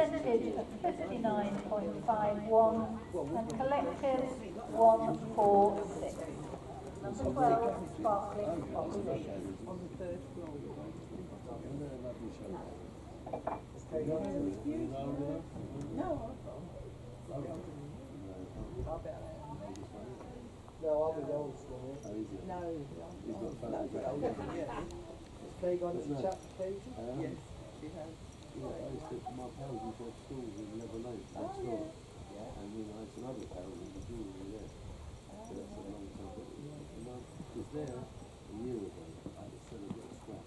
percentage 59.51 and collective 146. Number 12, sparkling population. On the third floor. No, no, I'll be the oldest one here. no. Has Kay gone to chat to Katie? Yes, she has. Yeah, I used to, my pals used to have schools in Lebanon next door. Yeah. And then I had some other pals in the jewellery there. So that's a long time. But when I was there a year ago, I had to sell a bit of scrap.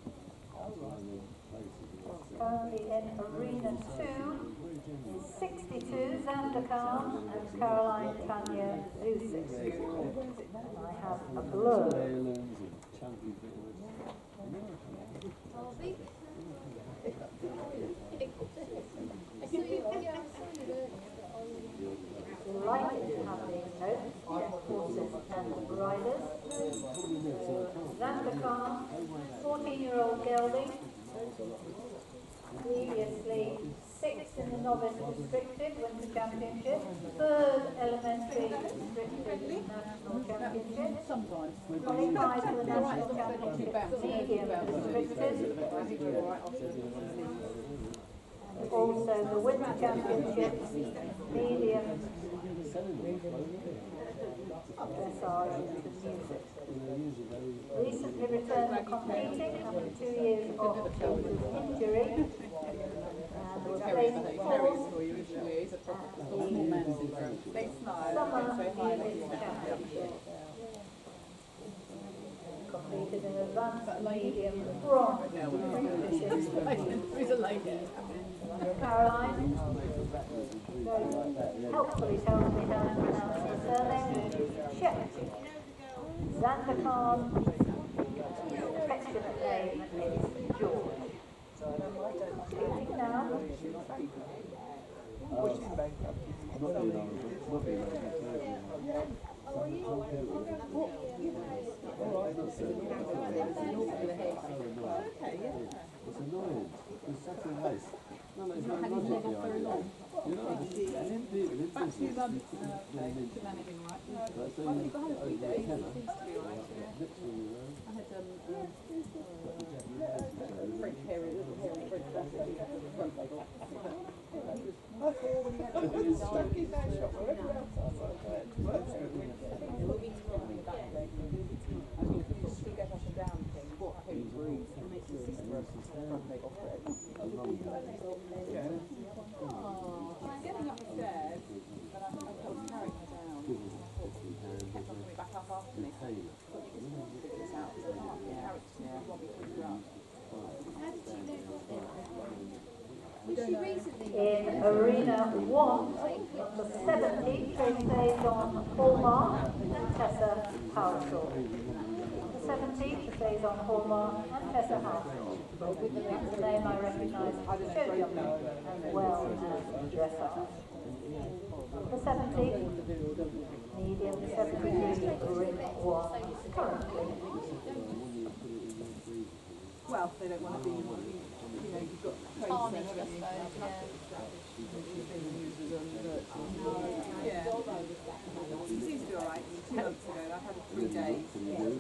Currently in Arena 2 is 62, Zandokan and Caroline Tanya Zusic. I have a blur. Delighted to have these notes, horses and riders. Zandokan, 14-year-old gelding, previously 6th in the novice restricted winter championship, 3rd elementary restricted national championship, qualified for the national championship medium restricted, and also the winter championships medium dressage and music. Recently returned to competing after 2 years off due to injury, and was placed fourth at the Summer Music Championship. Completed an advanced medium bronze Caroline very helpfully tells me how to pronounce the surname. Check. Zandokan, affectionate name is George. Speaking now. It's annoying. It's such a waste. No, it's not logic behind it. You know, in business, you managing right. But so you over a tenner, literally, I had French hairy, little hairy French sausage at the front level. It's stuck in that shop wherever else I was like, I mean, if you still get up and down things, what I think breathe and make your sister front leg off it. I'm getting up the stairs, but I was carrying her down. Kept on coming back up after me. But you can figure this out. So I can't carry it to want me to pick her up. In Arena 1, number 70, Tracy on Hallmark and Tessa Household. Number 70, Tracy on Hallmark and Tessa Household. That's the name I recognise as show jumping as well as dressage. Number 70, medium 73, Arena 1 currently. Well, they don't want to be, you know, you've got Carnage, I suppose, yeah. She seems to be alright. 2 months ago, I had her 3 days. Very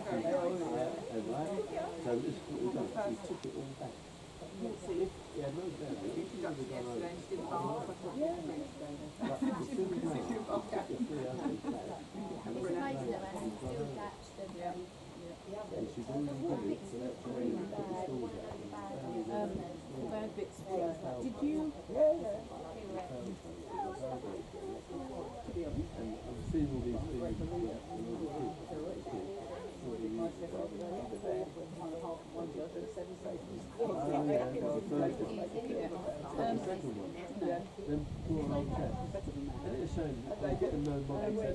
We'll see. She got to yesterday and she didn't bark. I thought, yeah, she didn't bark. It's amazing that when you still catch them. Bad bits. Did you? I've seen all these things. Then poor old chap. And it's a shame they get no money to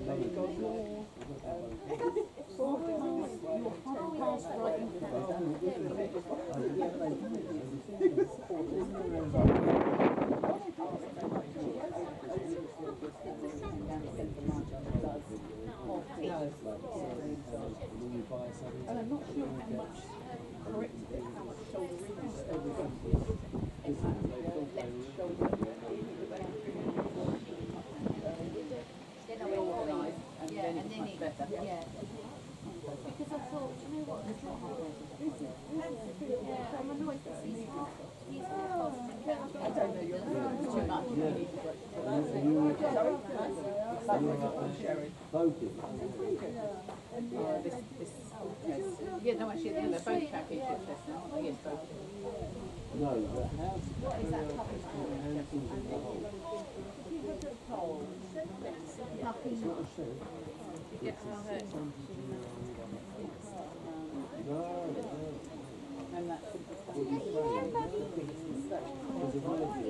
and I'm not sure how much corrected it, how much shoulder ring is. Voting. Yeah, no, actually, they're both championship tests now, aren't they? Yes, both. No, but how's Hanson's in the hole? It's not a shed. No. And that's What you saying? There's a melody.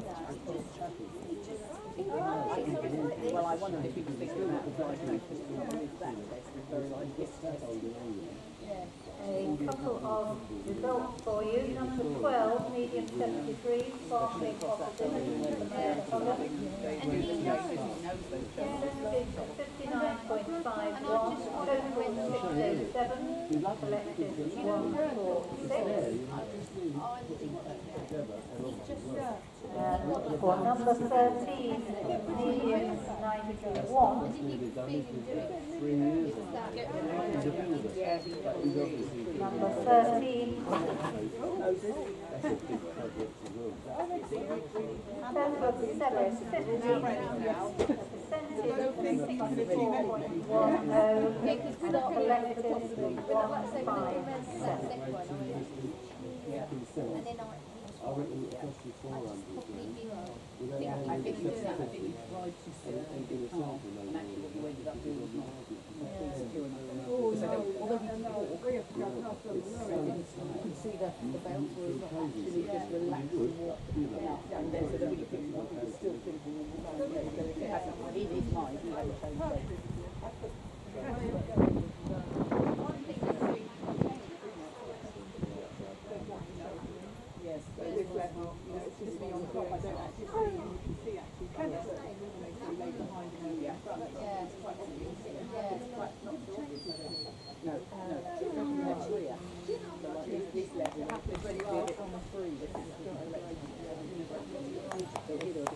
well, I wondered if you could think of that. Like, that test is very like this test. A couple of results for you. Number 12, medium 73, sparkling opposition. Codham. 59.51, total 607, collected 146. For number 13, medium 91. Number 13, I reckon it cost you 400. I think you did that. I think you tried to sit and do a sample, and actually what you ended up doing was not secure enough. Although we can walk, you can see the belt where it's not actually just relaxed and walk down there, so that when you pick it up, you're still thinking in his mind, he had a change shape. Yes, but this level, you know, it's just me on top. I don't actually see, you can see actually colour, so they lay behind and over in front. It's quite obvious. It's quite not so obvious. No, especially next year. So like this level, it's really good on the free. This is electric. So here there was